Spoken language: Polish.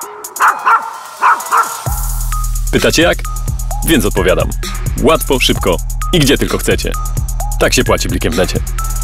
Pytacie jak? Więc odpowiadam. Łatwo, szybko i gdzie tylko chcecie. Tak się płaci blikiem w necie.